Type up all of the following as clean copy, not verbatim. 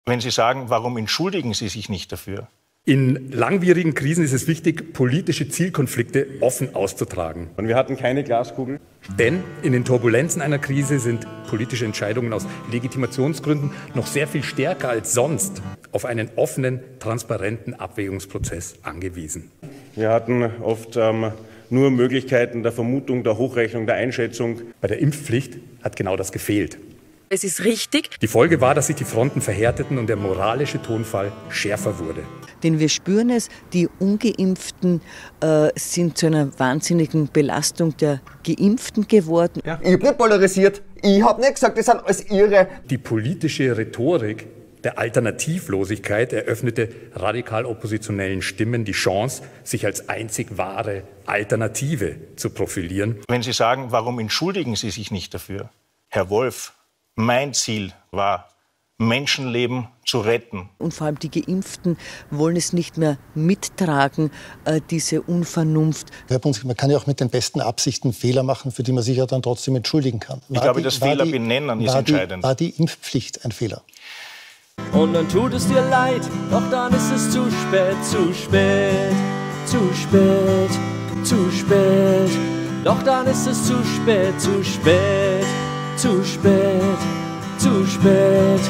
Wenn Sie sagen, warum entschuldigen Sie sich nicht dafür? In langwierigen Krisen ist es wichtig, politische Zielkonflikte offen auszutragen. Und wir hatten keine Glaskugel. Denn in den Turbulenzen einer Krise sind politische Entscheidungen aus Legitimationsgründen noch sehr viel stärker als sonst auf einen offenen, transparenten Abwägungsprozess angewiesen. Wir hatten oft nur Möglichkeiten der Vermutung, der Hochrechnung, der Einschätzung. Bei der Impfpflicht hat genau das gefehlt. Es ist richtig. Die Folge war, dass sich die Fronten verhärteten und der moralische Tonfall schärfer wurde. Denn wir spüren es, die Ungeimpften sind zu einer wahnsinnigen Belastung der Geimpften geworden. Ja. Ich habe nicht polarisiert, ich habe nicht gesagt, das sind alles Irre. Die politische Rhetorik der Alternativlosigkeit eröffnete radikal oppositionellen Stimmen die Chance, sich als einzig wahre Alternative zu profilieren. Wenn Sie sagen, warum entschuldigen Sie sich nicht dafür? Herr Wolf, mein Ziel war, Menschenleben zu retten. Und vor allem die Geimpften wollen es nicht mehr mittragen, diese Unvernunft. Herr Bunzki, man kann ja auch mit den besten Absichten Fehler machen, für die man sich ja dann trotzdem entschuldigen kann. Ich glaube, das Fehler benennen ist entscheidend. War die Impfpflicht ein Fehler? Und dann tut es dir leid, doch dann ist es zu spät, zu spät, zu spät, zu spät. Doch dann ist es zu spät, zu spät, zu spät, zu spät.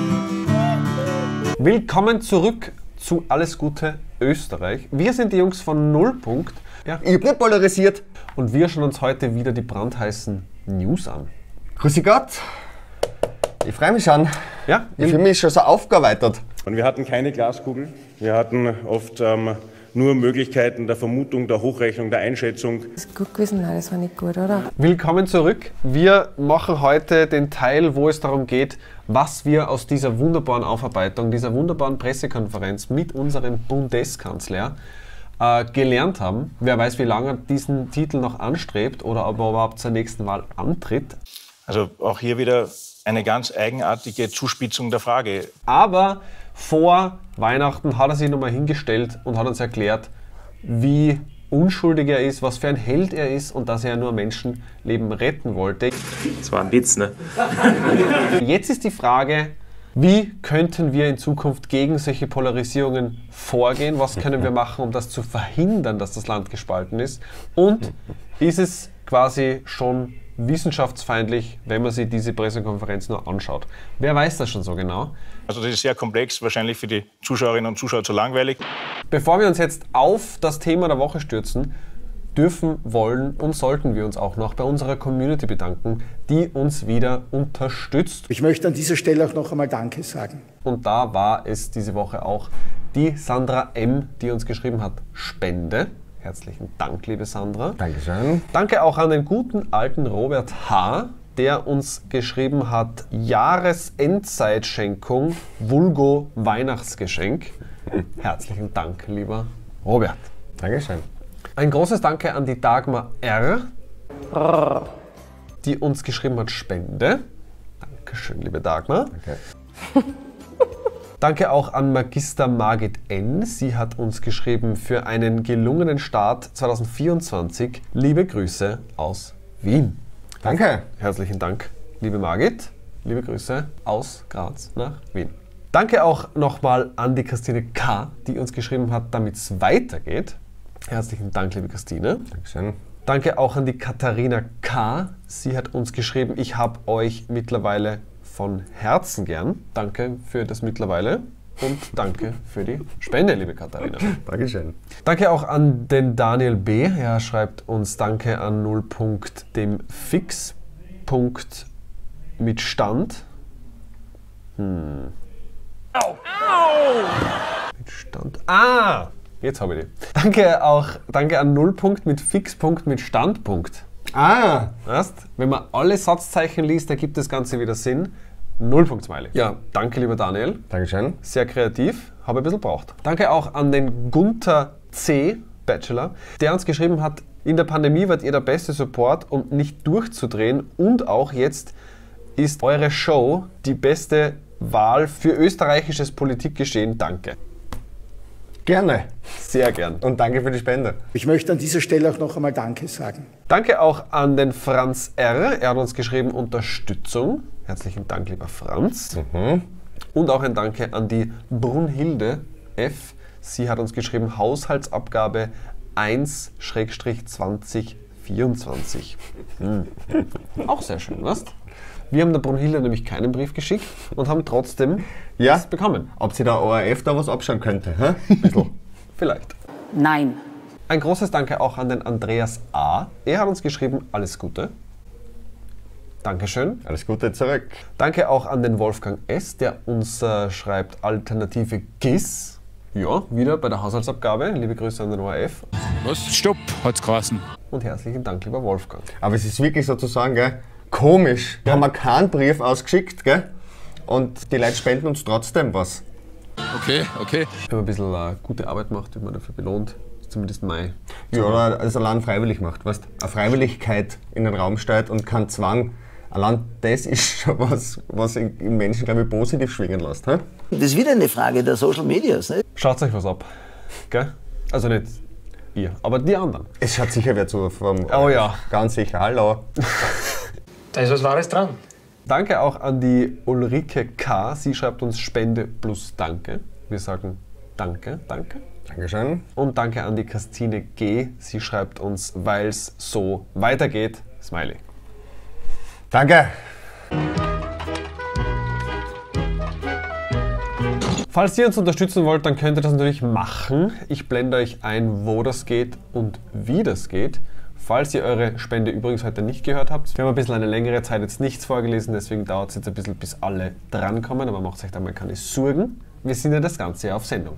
Willkommen zurück zu Alles Gute Österreich. Wir sind die Jungs von Nullpunkt. Ja. Ich habe nicht polarisiert. Und wir schauen uns heute wieder die brandheißen News an. Grüßi Gott. Ich freue mich schon. Ja, ich fühle mich schon so aufgearbeitet. Und wir hatten keine Glaskugel. Wir hatten oft nur Möglichkeiten der Vermutung, der Hochrechnung, der Einschätzung. Das ist gut gewesen, nein, das war nicht gut, oder? Willkommen zurück. Wir machen heute den Teil, wo es darum geht, was wir aus dieser wunderbaren Aufarbeitung, dieser wunderbaren Pressekonferenz mit unserem Bundeskanzler gelernt haben. Wer weiß, wie lange er diesen Titel noch anstrebt oder ob er überhaupt zur nächsten Wahl antritt. Also auch hier wieder eine ganz eigenartige Zuspitzung der Frage. Aber vor Weihnachten hat er sich nochmal hingestellt und hat uns erklärt, wie unschuldig er ist, was für ein Held er ist und dass er nur Menschenleben retten wollte. Das war ein Witz, ne? Jetzt ist die Frage, wie könnten wir in Zukunft gegen solche Polarisierungen vorgehen? Was können wir machen, um das zu verhindern, dass das Land gespalten ist? Und ist es quasi schon wissenschaftsfeindlich, wenn man sich diese Pressekonferenz nur anschaut? Wer weiß das schon so genau? Also das ist sehr komplex, wahrscheinlich für die Zuschauerinnen und Zuschauer zu langweilig. Bevor wir uns jetzt auf das Thema der Woche stürzen, dürfen, wollen und sollten wir uns auch noch bei unserer Community bedanken, die uns wieder unterstützt. Ich möchte an dieser Stelle auch noch einmal Danke sagen. Und da war es diese Woche auch die Sandra M., die uns geschrieben hat, Spende. Herzlichen Dank, liebe Sandra. Dankeschön. Danke auch an den guten alten Robert H., der uns geschrieben hat, Jahresendzeitschenkung, vulgo Weihnachtsgeschenk. Herzlichen Dank, lieber Robert. Dankeschön. Ein großes Danke an die Dagmar R., die uns geschrieben hat, Spende. Dankeschön, liebe Dagmar. Okay. Danke auch an Magister Margit N. Sie hat uns geschrieben, für einen gelungenen Start 2024. Liebe Grüße aus Wien. Danke. Herzlichen Dank, liebe Margit. Liebe Grüße aus Graz nach Wien. Danke auch nochmal an die Christine K., die uns geschrieben hat, damit es weitergeht. Herzlichen Dank, liebe Christine. Dankeschön. Danke auch an die Katharina K. Sie hat uns geschrieben, ich habe euch mittlerweile von Herzen gern. Danke für das mittlerweile und danke für die Spende, liebe Katharina. Dankeschön. Danke auch an den Daniel B. Er schreibt uns Danke an Nullpunkt, dem Fixpunkt mit Stand. Au! Mit Stand. Ah! Jetzt habe ich die. Danke an Nullpunkt mit Fixpunkt mit Standpunkt. Ah! Weißt? Wenn man alle Satzzeichen liest, ergibt das Ganze wieder Sinn. Nullpunkt-Smiley. Ja, danke, lieber Daniel. Dankeschön. Sehr kreativ, habe ein bisschen braucht. Danke auch an den Gunther C., Bachelor, der uns geschrieben hat, in der Pandemie wart ihr der beste Support, um nicht durchzudrehen, und auch jetzt ist eure Show die beste Wahl für österreichisches Politikgeschehen. Danke. Gerne. Sehr gern. Und danke für die Spende. Ich möchte an dieser Stelle auch noch einmal Danke sagen. Danke auch an den Franz R. Er hat uns geschrieben, Unterstützung. Herzlichen Dank, lieber Franz. Und auch ein Danke an die Brunhilde F. Sie hat uns geschrieben, Haushaltsabgabe 1/2024. Auch sehr schön, was? Wir haben der Brunhilde nämlich keinen Brief geschickt und haben trotzdem was bekommen. Ob sie der ORF da was abschauen könnte, hä? Ein bisschen. Vielleicht. Nein. Ein großes Danke auch an den Andreas A. Er hat uns geschrieben, alles Gute. Dankeschön. Alles Gute zurück. Danke auch an den Wolfgang S., der uns schreibt, Alternative GIS. Ja, wieder bei der Haushaltsabgabe. Liebe Grüße an den ORF. Was? Stopp, hat's geheißen. Und herzlichen Dank, lieber Wolfgang. Aber es ist wirklich sozusagen, gell, komisch. Wir haben keinen Brief ausgeschickt, gell? Und die Leute spenden uns trotzdem was. Okay. Wenn man ein bisschen gute Arbeit macht, wird man dafür belohnt. Zumindest Mai. Ja, oder es allein freiwillig macht, weißt? Eine Freiwilligkeit in den Raum stellt und kein Zwang. Allein das ist schon was in Menschen, glaube ich, positiv schwingen lässt. He? Das ist wieder eine Frage der Social Medias. Ne? Schaut euch was ab. Gell? Also nicht ihr, aber die anderen. Es schaut sicher wer zu. Oh ja. Ganz sicher. Hallo. Da ist was Wahres dran. Danke auch an die Ulrike K. Sie schreibt uns Spende plus Danke. Wir sagen Danke. Dankeschön. Und danke an die Christine G. Sie schreibt uns, weil's so weitergeht. Smiley. Danke. Falls ihr uns unterstützen wollt, dann könnt ihr das natürlich machen. Ich blende euch ein, wo das geht und wie das geht. Falls ihr eure Spende übrigens heute nicht gehört habt, wir haben ein bisschen eine längere Zeit jetzt nichts vorgelesen, deswegen dauert es jetzt ein bisschen, bis alle drankommen, aber macht euch da mal keine Sorgen. Wir sind ja das ganze Jahr auf Sendung.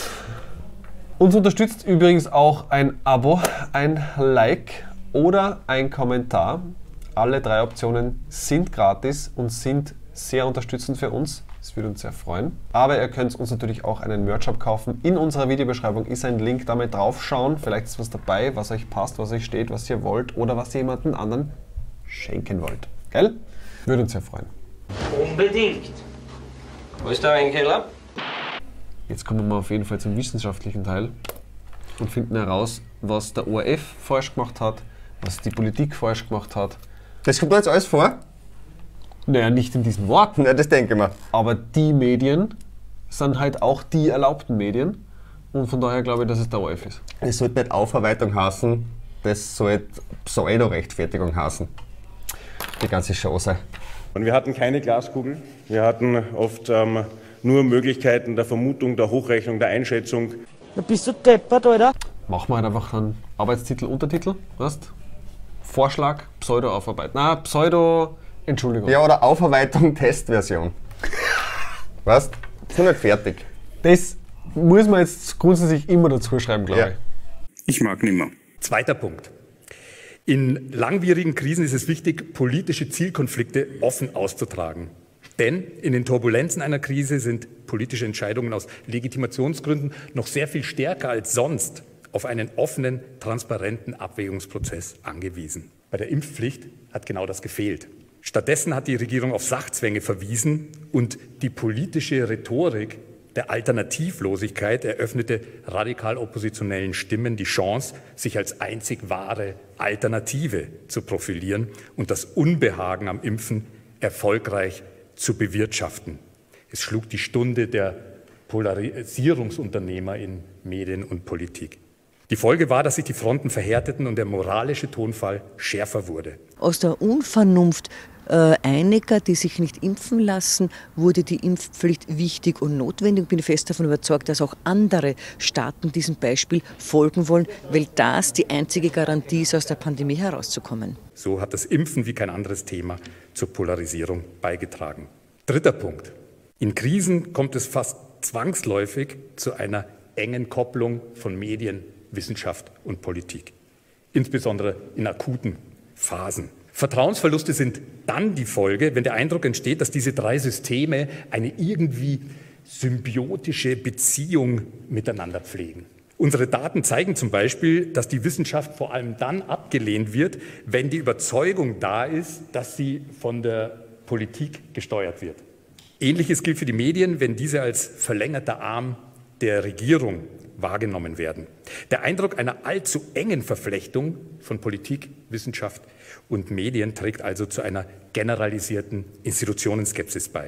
Uns unterstützt übrigens auch ein Abo, ein Like oder ein Kommentar. Alle 3 Optionen sind gratis und sind sehr unterstützend für uns. Das würde uns sehr freuen. Aber ihr könnt uns natürlich auch einen Merch-Shop kaufen. In unserer Videobeschreibung ist ein Link, da mal draufschauen. Vielleicht ist was dabei, was euch passt, was euch steht, was ihr wollt oder was ihr jemanden anderen schenken wollt. Gell? Würde uns sehr freuen. Unbedingt. Wo ist der Weinkeller? Jetzt kommen wir mal auf jeden Fall zum wissenschaftlichen Teil und finden heraus, was der ORF falsch gemacht hat, was die Politik falsch gemacht hat. Das kommt da jetzt alles vor? Naja, nicht in diesen Worten. Ja, das denke ich mir. Aber die Medien sind halt auch die erlaubten Medien. Und von daher glaube ich, dass es der ORF ist. Es sollte nicht Aufarbeitung heißen, das sollte Pseudo-Rechtfertigung heißen. Die ganze Chance. Und wir hatten keine Glaskugel. Wir hatten oft nur Möglichkeiten der Vermutung, der Hochrechnung, der Einschätzung. Da bist du deppert, Alter. Machen wir halt einfach einen Arbeitstitel, Untertitel, weißt? Vorschlag, Pseudo-Aufarbeitung. Na, Entschuldigung. Ja, oder Aufarbeitung, Testversion. Weißt? Ist noch nicht fertig. Das muss man jetzt grundsätzlich immer dazu schreiben, glaube ich. Ich mag nimmer. Zweiter Punkt. In langwierigen Krisen ist es wichtig, politische Zielkonflikte offen auszutragen. Denn in den Turbulenzen einer Krise sind politische Entscheidungen aus Legitimationsgründen noch sehr viel stärker als sonst auf einen offenen, transparenten Abwägungsprozess angewiesen. Bei der Impfpflicht hat genau das gefehlt. Stattdessen hat die Regierung auf Sachzwänge verwiesen und die politische Rhetorik der Alternativlosigkeit eröffnete radikal oppositionellen Stimmen die Chance, sich als einzig wahre Alternative zu profilieren und das Unbehagen am Impfen erfolgreich zu bewirtschaften. Es schlug die Stunde der Polarisierungsunternehmer in Medien und Politik. Die Folge war, dass sich die Fronten verhärteten und der moralische Tonfall schärfer wurde. Aus der Unvernunft einiger, die sich nicht impfen lassen, wurde die Impfpflicht wichtig und notwendig. Ich bin fest davon überzeugt, dass auch andere Staaten diesem Beispiel folgen wollen, weil das die einzige Garantie ist, aus der Pandemie herauszukommen. So hat das Impfen wie kein anderes Thema zur Polarisierung beigetragen. Dritter Punkt. In Krisen kommt es fast zwangsläufig zu einer engen Kopplung von Medien, Wissenschaft und Politik. Insbesondere in akuten Phasen. Vertrauensverluste sind dann die Folge, wenn der Eindruck entsteht, dass diese 3 Systeme eine irgendwie symbiotische Beziehung miteinander pflegen. Unsere Daten zeigen zum Beispiel, dass die Wissenschaft vor allem dann abgelehnt wird, wenn die Überzeugung da ist, dass sie von der Politik gesteuert wird. Ähnliches gilt für die Medien, wenn diese als verlängerter Arm der Regierung wahrgenommen werden. Der Eindruck einer allzu engen Verflechtung von Politik, Wissenschaft und Medien trägt also zu einer generalisierten Institutionenskepsis bei.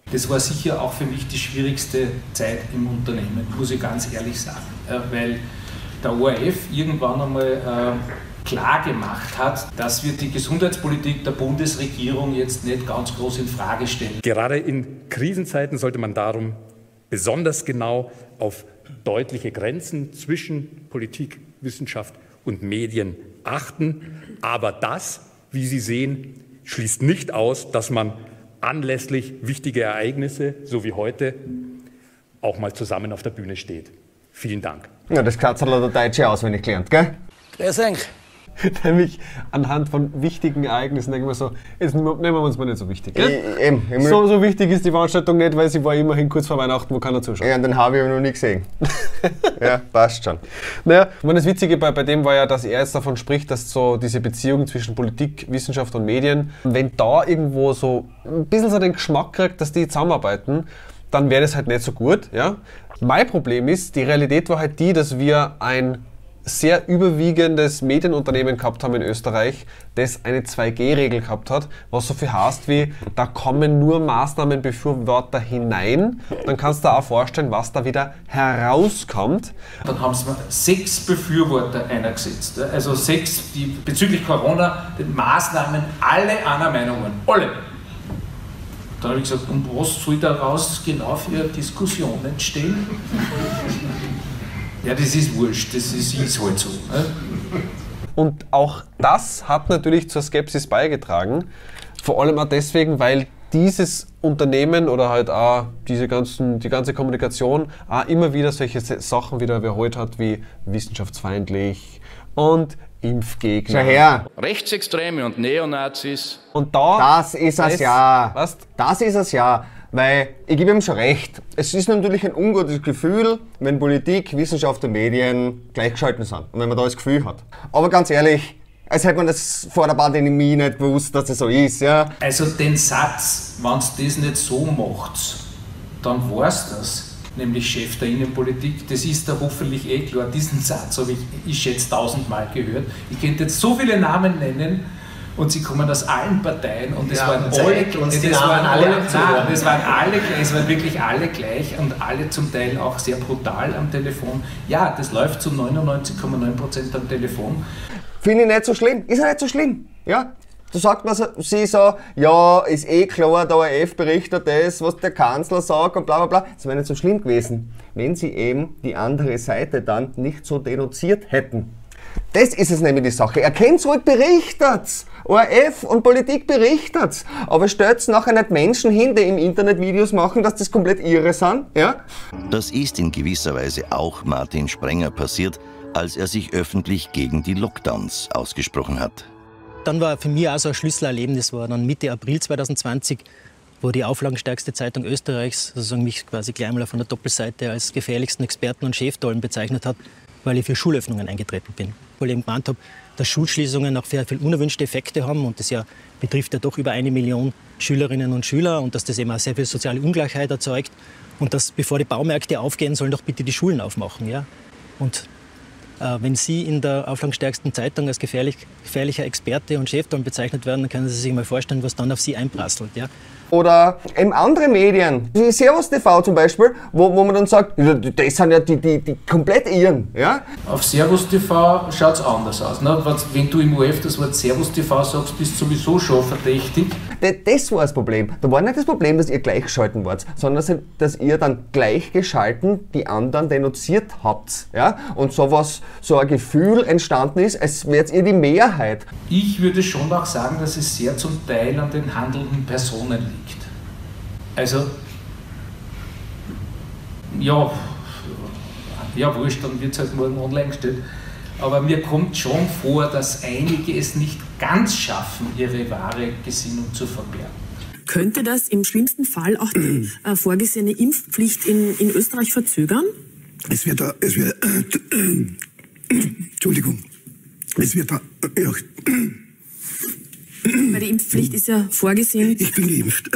Das war sicher auch für mich die schwierigste Zeit im Unternehmen, muss ich ganz ehrlich sagen, weil der ORF irgendwann einmal klar gemacht hat, dass wir die Gesundheitspolitik der Bundesregierung jetzt nicht ganz groß in Frage stellen. Gerade in Krisenzeiten sollte man darum besonders genau auf deutliche Grenzen zwischen Politik, Wissenschaft und Medien achten. Aber das, wie Sie sehen, schließt nicht aus, dass man anlässlich wichtiger Ereignisse, so wie heute, auch mal zusammen auf der Bühne steht. Vielen Dank. Ja, das hat der Deutsche auswendig gelernt, gell? Grüß euch. Nämlich anhand von wichtigen Ereignissen denken wir so, jetzt nehmen wir uns mal nicht so wichtig. Gell? So wichtig ist die Veranstaltung nicht, weil sie war immerhin kurz vor Weihnachten, wo keiner zuschaut. Ja, und den habe ich noch nie gesehen. Ja, passt schon. Naja, und das Witzige bei dem war ja, dass er jetzt davon spricht, dass so diese Beziehung zwischen Politik, Wissenschaft und Medien, wenn da irgendwo so ein bisschen so den Geschmack kriegt, dass die zusammenarbeiten, dann wäre das halt nicht so gut. Ja? Mein Problem ist, die Realität war halt die, dass wir ein sehr überwiegendes Medienunternehmen gehabt haben in Österreich, das eine 2G-Regel gehabt hat, was so viel heißt wie, da kommen nur Maßnahmenbefürworter hinein, dann kannst du dir auch vorstellen, was da wieder herauskommt. Dann haben sie 6 Befürworter eingesetzt, also 6, die bezüglich Corona den Maßnahmen alle einer Meinung waren, alle. Dann habe ich gesagt, und was soll daraus genau für eine Diskussion entstehen? Ja, das ist wurscht, das ist halt so. Ne? Und auch das hat natürlich zur Skepsis beigetragen. Vor allem auch deswegen, weil dieses Unternehmen oder halt auch die ganze Kommunikation auch immer wieder solche Sachen wieder wiederholt hat, wie wissenschaftsfeindlich und Impfgegner. Schau her. Rechtsextreme und Neonazis. Und da... Das ist es ja. Was? Das ist es ja. Weil, ich gebe ihm schon recht, es ist natürlich ein ungutes Gefühl, wenn Politik, Wissenschaft und Medien gleichgeschalten sind und wenn man da das Gefühl hat. Aber ganz ehrlich, als hätte man das vor der Pandemie nicht gewusst, dass das so ist. Ja? Also den Satz, wenn du das nicht so macht, dann war's das. Nämlich Chef der Innenpolitik, das ist da hoffentlich eh klar. Diesen Satz habe ich jetzt 1000-mal gehört. Ich könnte jetzt so viele Namen nennen, und sie kommen aus allen Parteien und es waren wirklich alle gleich und alle zum Teil auch sehr brutal am Telefon. Ja, das läuft zu 99,9% am Telefon. Finde ich nicht so schlimm. Ist ja nicht so schlimm. Ja? Da sagt man sie so, ja, ist eh klar, der ORF berichtet das, was der Kanzler sagt und bla bla bla. Das wäre nicht so schlimm gewesen, wenn sie eben die andere Seite dann nicht so denunziert hätten. Das ist es nämlich die Sache. Erkennt zurück, berichtet's. ORF und Politik berichtet's. Aber stellt's nachher nicht Menschen hin, die im Internet Videos machen, dass das komplett irre sind. Ja? Das ist in gewisser Weise auch Martin Sprenger passiert, als er sich öffentlich gegen die Lockdowns ausgesprochen hat. Dann war für mich auch so ein Schlüsselerlebnis, war dann Mitte April 2020, wo die auflagenstärkste Zeitung Österreichs sozusagen mich quasi gleich einmal von der Doppelseite als gefährlichsten Experten und Cheftollen bezeichnet hat, weil ich für Schulöffnungen eingetreten bin. Weil ich eben gemeint habe, dass Schulschließungen auch sehr viele unerwünschte Effekte haben und das ja betrifft ja doch über 1 Million Schülerinnen und Schüler und dass das eben auch sehr viel soziale Ungleichheit erzeugt und dass, bevor die Baumärkte aufgehen, sollen doch bitte die Schulen aufmachen. Ja? Und wenn Sie in der auflagenstärksten Zeitung als gefährlicher Experte und Cheftollen bezeichnet werden, dann können Sie sich mal vorstellen, was dann auf Sie einprasselt. Ja? Oder eben andere Medien, wie Servus TV zum Beispiel, wo man dann sagt, das sind ja die komplett Irren. Ja? Auf Servus TV schaut es anders aus. Ne? Wenn du im ORF das Wort Servus TV sagst, bist du sowieso schon verdächtig. Das war das Problem. Da war nicht das Problem, dass ihr gleichgeschalten wart, sondern dass ihr dann gleichgeschalten die anderen denunziert habt. Ja? Und so ein Gefühl entstanden ist, als wärt ihr die Mehrheit. Ich würde schon auch sagen, dass es sehr zum Teil an den handelnden Personen liegt. Also, ja wurscht, dann wird es halt morgen online gestellt. Aber mir kommt schon vor, dass einige es nicht ganz schaffen, ihre wahre Gesinnung zu verbergen. Könnte das im schlimmsten Fall auch die vorgesehene Impfpflicht in Österreich verzögern? Weil die Impfpflicht ist ja vorgesehen. Ich bin geimpft.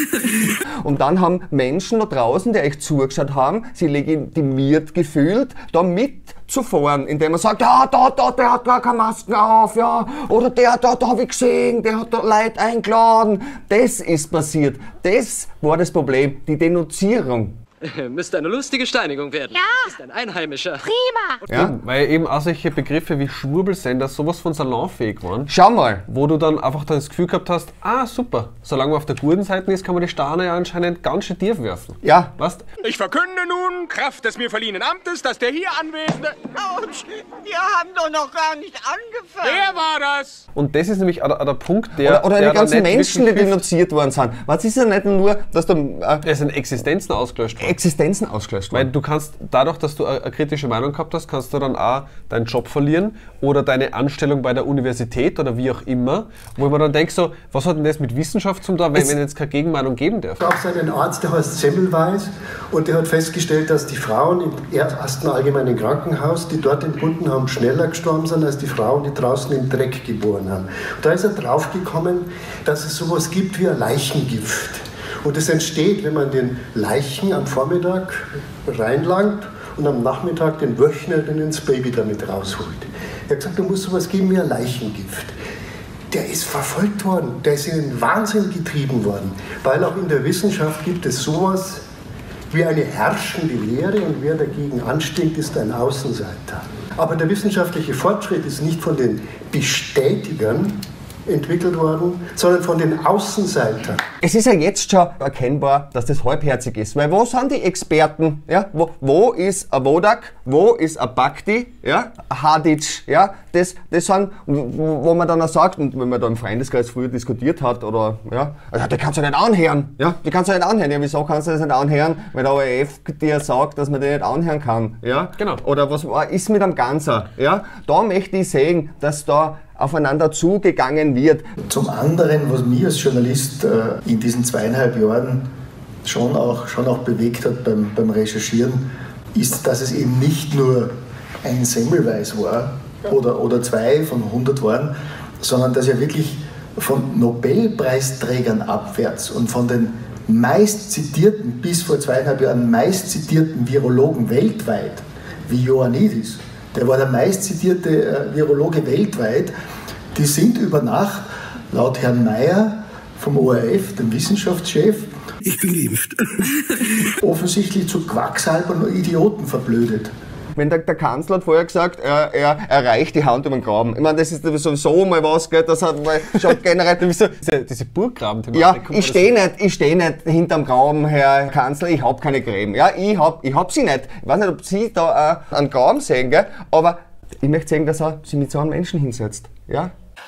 Und dann haben Menschen da draußen, die euch zugeschaut haben, sie legitimiert gefühlt, da mitzufahren, indem man sagt, ja, der hat gar keine Masken auf, ja, oder da habe ich gesehen, der hat da Leute eingeladen. Das ist passiert. Das war das Problem, die Denunzierung. Müsste eine lustige Steinigung werden. Ja. Ist ein Einheimischer. Prima. Ja, weil eben auch solche Begriffe wie Schwurbelsender sowas von salonfähig waren. Schau mal. Wo du dann einfach das Gefühl gehabt hast, super, solange man auf der guten Seite ist, kann man die Steine ja anscheinend ganz schön tief werfen. Ja. Weißt? Ich verkünde nun, Kraft des mir verliehenen Amtes, dass der hier Anwesende... Autsch, wir haben doch noch gar nicht angefangen. Wer war das? Und das ist nämlich auch der Punkt, der... Oder die ganzen Menschen, die denunziert worden sind. Was ist ja nicht nur, dass du... Es sind Existenzen ausgelöscht worden. Existenzen ausgelöscht worden. Weil du kannst, dadurch, dass du eine kritische Meinung gehabt hast, kannst du dann auch deinen Job verlieren oder deine Anstellung bei der Universität oder wie auch immer, wo man dann denkt so, was hat denn das mit Wissenschaft zu tun, wenn jetzt keine Gegenmeinung geben darf? Es gab einen Arzt, der heißt Semmelweis, und der hat festgestellt, dass die Frauen im ersten allgemeinen Krankenhaus, die dort entbunden haben, schneller gestorben sind als die Frauen, die draußen im Dreck geboren haben. Und da ist er draufgekommen, dass es sowas gibt wie ein Leichengift. Und es entsteht, wenn man den Leichen am Vormittag reinlangt und am Nachmittag den Wöchner dann ins Baby damit rausholt. Er hat gesagt, da muss sowas geben wie ein Leichengift. Der ist verfolgt worden, der ist in den Wahnsinn getrieben worden, weil auch in der Wissenschaft gibt es sowas wie eine herrschende Lehre und wer dagegen anstinkt, ist ein Außenseiter. Aber der wissenschaftliche Fortschritt ist nicht von den Bestätigern entwickelt worden, sondern von den Außenseitern. Es ist ja jetzt schon erkennbar, dass das halbherzig ist. Weil wo sind die Experten? Ja? Wo ist ein Wodak? Wo ist ein Bhakti? Ja? Ein Hadic? Ja? Das sind, wo man dann auch sagt, und wenn man da im Freundeskreis früher diskutiert hat, oder, ja, also, die kannst du nicht anhören. Ja? Die kannst du nicht anhören. Ja, wieso kannst du das nicht anhören? Weil der ORF dir sagt, dass man den nicht anhören kann. Ja? Genau. Oder was ist mit einem Ganzer? Ja? Da möchte ich sehen, dass da aufeinander zugegangen wird. Zum anderen, was mich als Journalist in diesen 2,5 Jahren schon auch bewegt hat beim Recherchieren, ist, dass es eben nicht nur ein Semmelweis war oder 2 von 100 waren, sondern dass ja wirklich von Nobelpreisträgern abwärts und von den meist zitierten, bis vor 2,5 Jahren meist zitierten Virologen weltweit, wie Ioannidis, der war der meist zitierte Virologe weltweit, die sind über Nacht, laut Herrn Mayer vom ORF, dem Wissenschaftschef, ich bin geimpft, offensichtlich zu Quacksalbern und Idioten verblödet. Wenn der Kanzler hat vorher gesagt, er reicht die Hand über den Graben. Ich meine, das ist sowieso mal was, gell, das hat mal schon generell... diese Burggraben-Thematik. Ja, ich steh nicht hinterm Graben, Herr Kanzler, ich hab keine Gräben. Ja, ich hab sie nicht. Ich weiß nicht, ob Sie da einen Graben sehen, gell, aber ich möchte sehen, dass er sich mit so einem Menschen hinsetzt. Ja?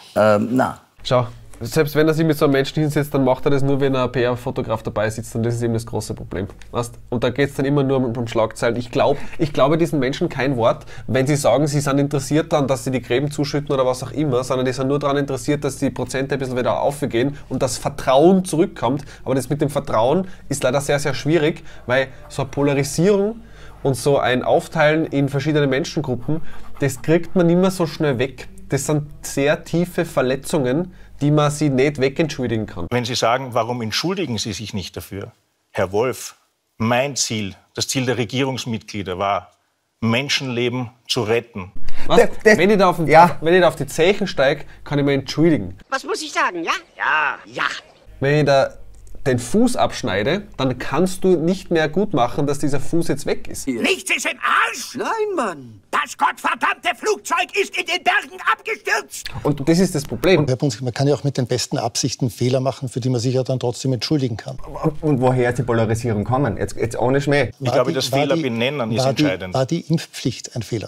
Na. Schau, selbst wenn er sich mit so einem Menschen hinsetzt, dann macht er das nur, wenn ein PR-Fotograf dabei sitzt, und das ist eben das große Problem. Weißt? Und da geht es dann immer nur um Schlagzeilen. Ich glaube diesen Menschen kein Wort, wenn sie sagen, sie sind interessiert daran, dass sie die Gräben zuschütten oder was auch immer, sondern die sind nur daran interessiert, dass die Prozente ein bisschen wieder aufgehen und das Vertrauen zurückkommt. Aber das mit dem Vertrauen ist leider sehr, sehr schwierig, weil so eine Polarisierung und so ein Aufteilen in verschiedene Menschengruppen, das kriegt man nicht mehr so schnell weg. Das sind sehr tiefe Verletzungen, die man sie nicht wegentschuldigen kann. Wenn Sie sagen, warum entschuldigen Sie sich nicht dafür? Herr Wolf, mein Ziel, das Ziel der Regierungsmitglieder war, Menschenleben zu retten. Wenn ich da auf die Zechen steige, kann ich mich entschuldigen. Was muss ich sagen, ja? Ja, ja. Wenn ich da den Fuß abschneide, dann kannst du nicht mehr gut machen, dass dieser Fuß jetzt weg ist. Nichts ist im Arsch! Nein, Mann! Das gottverdammte Flugzeug ist in den Bergen abgestürzt! Und das ist das Problem. Herr Bunzig, man kann ja auch mit den besten Absichten Fehler machen, für die man sich ja dann trotzdem entschuldigen kann. Und woher ist die Polarisierung kommen? Jetzt ohne Schmäh. Ich glaube, das Fehler benennen ist entscheidend. War die Impfpflicht ein Fehler?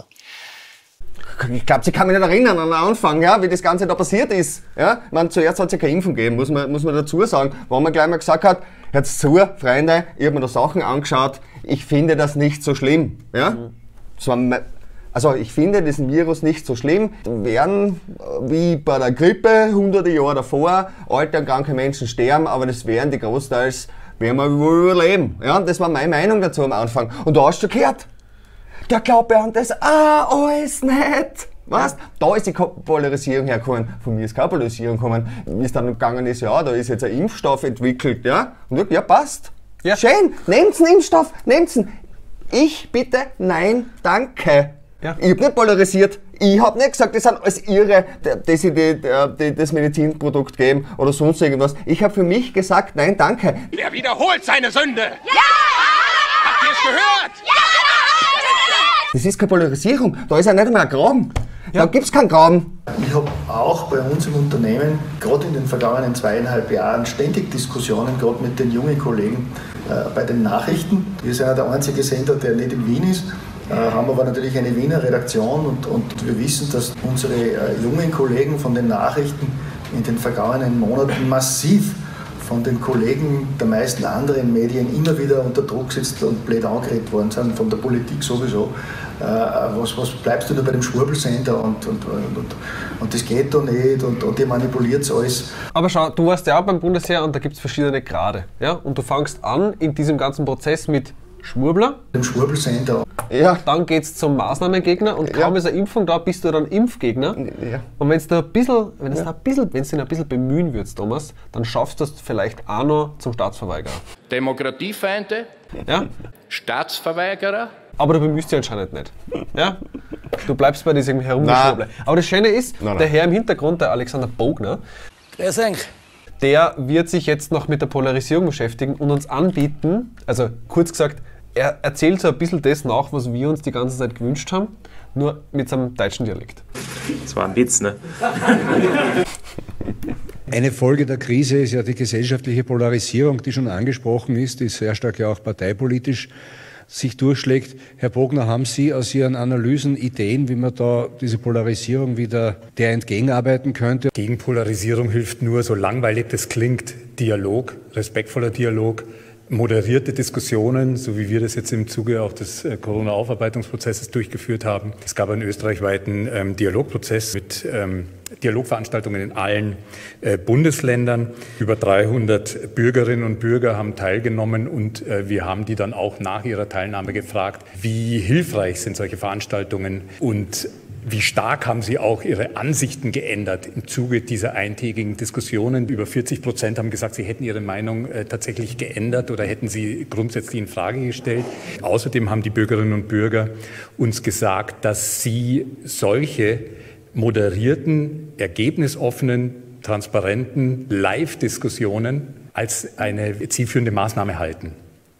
Ich glaube, sie kann mich nicht erinnern an den Anfang, ja, wie das Ganze da passiert ist. Ja? Ich meine, zuerst hat es ja keine Impfung gegeben, muss man dazu sagen. Wo man gleich mal gesagt hat, hört's zu, Freunde, ich habe mir da Sachen angeschaut, ich finde das nicht so schlimm. Ja? Also ich finde diesen Virus nicht so schlimm. Werden, wie bei der Grippe, hunderte Jahre davor, alte und kranke Menschen sterben, aber das werden die großteils, werden wir überleben. Ja? Das war meine Meinung dazu am Anfang. Und da hast du gehört, der glaubt an das alles nicht. Weißt? Da ist die Polarisierung hergekommen. Von mir ist keine Polarisierung gekommen. Wie es dann gegangen ist, ja, da ist jetzt ein Impfstoff entwickelt, ja. Und ja, passt. Ja. Schön, nehmt's einen Impfstoff, nehmt's ihn. Ich bitte, nein, danke. Ja. Ich habe nicht polarisiert. Ich habe nicht gesagt, das sind alles Irre, dass sie das Medizinprodukt geben oder sonst irgendwas. Ich habe für mich gesagt, nein, danke. Er wiederholt seine Sünde. Ja! Habt ihr es gehört? Ja! Das ist keine Polarisierung. Da ist ja nicht einmal ein Graben. Ja. Da gibt es keinen Graben. Ich habe auch bei uns im Unternehmen, gerade in den vergangenen 2,5 Jahren, ständig Diskussionen, gerade mit den jungen Kollegen bei den Nachrichten. Wir sind ja der einzige Sender, der nicht in Wien ist. Haben aber natürlich eine Wiener Redaktion und wir wissen, dass unsere jungen Kollegen von den Nachrichten in den vergangenen Monaten massiv von den Kollegen der meisten anderen Medien immer wieder unter Druck sitzt und blöd angeredet worden sind, von der Politik sowieso. Was bleibst du da bei dem Schwurbelsender und das geht doch nicht und ihr manipuliert alles. Aber schau, du warst ja auch beim Bundesheer und da gibt es verschiedene Grade. Ja? Und du fängst an in diesem ganzen Prozess mit Schwurbler, dem Schwurbelsender. Ja. Dann geht es zum Maßnahmengegner und kaum ist eine Impfung da, bist du dann Impfgegner. Ja. Und wenn du dich ein bisschen bemühen würdest, Thomas, dann schaffst du es vielleicht auch noch zum Staatsverweigerer. Demokratiefeinde, ja? Staatsverweigerer. Aber du bemühst dich anscheinend nicht. Ja? Du bleibst bei diesem Herumgeschwurbel. Aber das Schöne ist, der Herr im Hintergrund, der Alexander Bogner, der wird sich jetzt noch mit der Polarisierung beschäftigen und uns anbieten, also kurz gesagt, er erzählt so ein bisschen das nach, was wir uns die ganze Zeit gewünscht haben, nur mit seinem deutschen Dialekt. Das war ein Witz, ne? Eine Folge der Krise ist ja die gesellschaftliche Polarisierung, die schon angesprochen ist, die sehr stark ja auch parteipolitisch sich durchschlägt. Herr Bogner, haben Sie aus Ihren Analysen Ideen, wie man da diese Polarisierung wieder der entgegenarbeiten könnte? Gegen Polarisierung hilft nur, so langweilig das klingt, Dialog, respektvoller Dialog, moderierte Diskussionen, so wie wir das jetzt im Zuge auch des Corona-Aufarbeitungsprozesses durchgeführt haben. Es gab einen österreichweiten Dialogprozess mit Dialogveranstaltungen in allen Bundesländern. Über 300 Bürgerinnen und Bürger haben teilgenommen und wir haben die dann auch nach ihrer Teilnahme gefragt, wie hilfreich sind solche Veranstaltungen und wie stark haben Sie auch Ihre Ansichten geändert im Zuge dieser eintägigen Diskussionen? Über 40% haben gesagt, sie hätten ihre Meinung tatsächlich geändert oder hätten sie grundsätzlich in Frage gestellt. Außerdem haben die Bürgerinnen und Bürger uns gesagt, dass sie solche moderierten, ergebnisoffenen, transparenten Live-Diskussionen als eine zielführende Maßnahme halten,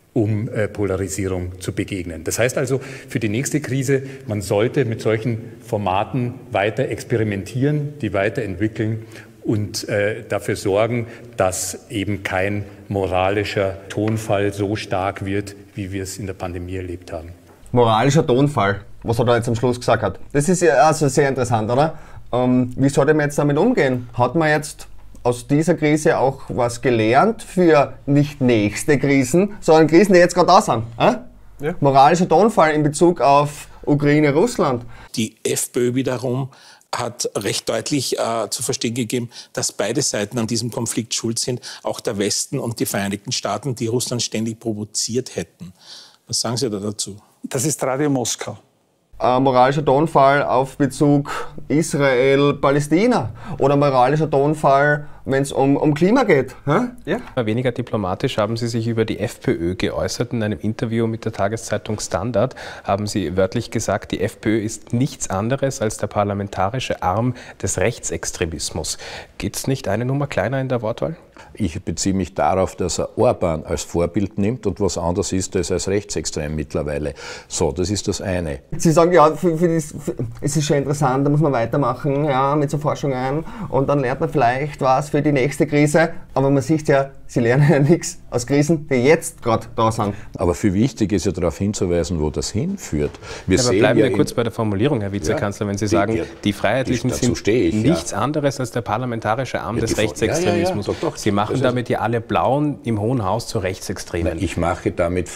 um Polarisierung zu begegnen. Das heißt also, für die nächste Krise, man sollte mit solchen Formaten weiter experimentieren, die weiterentwickeln und dafür sorgen, dass eben kein moralischer Tonfall so stark wird, wie wir es in der Pandemie erlebt haben. Moralischer Tonfall, was er da jetzt am Schluss gesagt hat. Das ist ja also sehr interessant, oder? Wie soll man jetzt damit umgehen? Hat man jetzt aus dieser Krise auch was gelernt für nicht nächste Krisen, sondern Krisen, die jetzt gerade da sind? Ja. Moralischer Tonfall in Bezug auf Ukraine, Russland. Die FPÖ wiederum hat recht deutlich zu verstehen gegeben, dass beide Seiten an diesem Konflikt schuld sind, auch der Westen und die Vereinigten Staaten, die Russland ständig provoziert hätten. Was sagen Sie da dazu? Das ist Radio Moskau. Moralischer Tonfall auf Bezug Israel-Palästina oder moralischer Tonfall, wenn es um Klima geht. Ja. Weniger diplomatisch haben Sie sich über die FPÖ geäußert. In einem Interview mit der Tageszeitung Standard haben Sie wörtlich gesagt, die FPÖ ist nichts anderes als der parlamentarische Arm des Rechtsextremismus. Geht es nicht eine Nummer kleiner in der Wortwahl? Ich beziehe mich darauf, dass er Orban als Vorbild nimmt und was anderes ist das als rechtsextrem mittlerweile. So, das ist das eine. Sie sagen, ja, es ist schon interessant, da muss man weitermachen, ja, mit so Forschungen und dann lernt man vielleicht was für die nächste Krise, aber man sieht ja, Sie lernen ja nichts aus Krisen, die jetzt gerade da sind. Aber viel wichtig ist ja darauf hinzuweisen, wo das hinführt. Aber bleiben wir kurz bei der Formulierung, Herr Vizekanzler, wenn Sie sagen, die Freiheitlichen sind nichts anderes als der parlamentarische Arm des Rechtsextremismus. Doch, Sie machen damit ja alle Blauen im Hohen Haus zu Rechtsextremen. Nein, ich mache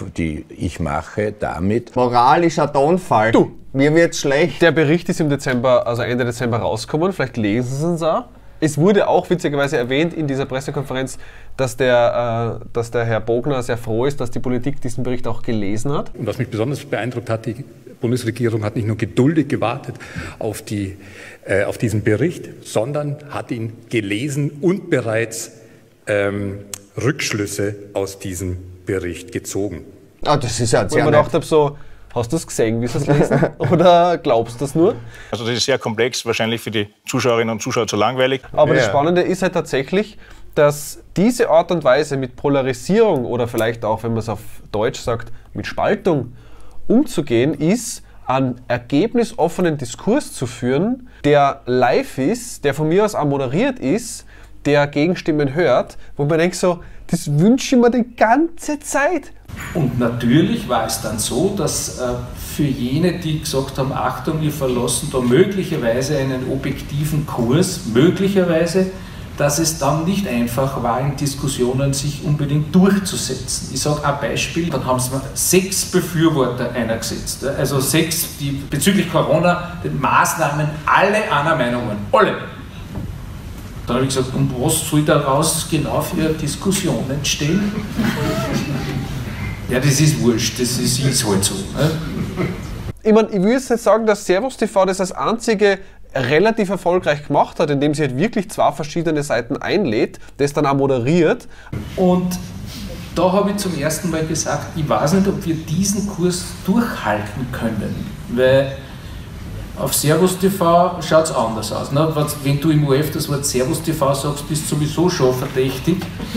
damit moralischer Tonfall. Du, mir wird schlecht. Der Bericht ist im Dezember, also Ende Dezember rausgekommen, vielleicht lesen Sie es auch. Es wurde auch witzigerweise erwähnt in dieser Pressekonferenz, dass der Herr Bogner sehr froh ist, dass die Politik diesen Bericht auch gelesen hat. Und was mich besonders beeindruckt hat, die Bundesregierung hat nicht nur geduldig gewartet auf diesen Bericht, sondern hat ihn gelesen und bereits Rückschlüsse aus diesem Bericht gezogen. Ah, das ist ja Wo ich mir gedacht habe, so, hast du es gesehen, wie sie es lesen? Oder glaubst du das nur? Also das ist sehr komplex, wahrscheinlich für die Zuschauerinnen und Zuschauer zu langweilig. Aber das Spannende ist halt tatsächlich, dass diese Art und Weise mit Polarisierung oder vielleicht auch, wenn man es auf Deutsch sagt, mit Spaltung umzugehen, ist, einen ergebnisoffenen Diskurs zu führen, der live ist, der von mir aus auch moderiert ist, der Gegenstimmen hört, wo man denkt so, das wünsche ich mir die ganze Zeit. Und natürlich war es dann so, dass für jene, die gesagt haben, Achtung, wir verlassen da möglicherweise einen objektiven Kurs, möglicherweise, dass es dann nicht einfach war, in Diskussionen sich unbedingt durchzusetzen. Ich sage ein Beispiel, dann haben sie 6 Befürworter eingesetzt. Also 6, die bezüglich Corona den Maßnahmen alle einer Meinung waren. Alle. Dann habe ich gesagt, und was soll daraus genau für eine Diskussion entstehen? Ja, das ist wurscht, das ist halt so. Ne? Ich meine, ich will jetzt nicht sagen, dass Servus TV das als einzige relativ erfolgreich gemacht hat, indem sie halt wirklich 2 verschiedene Seiten einlädt, das dann auch moderiert. Und da habe ich zum ersten Mal gesagt, ich weiß nicht, ob wir diesen Kurs durchhalten können, weil auf Servus TV schaut es anders aus. Ne? Wenn du im ORF das Wort Servus TV sagst, bist du sowieso schon verdächtig.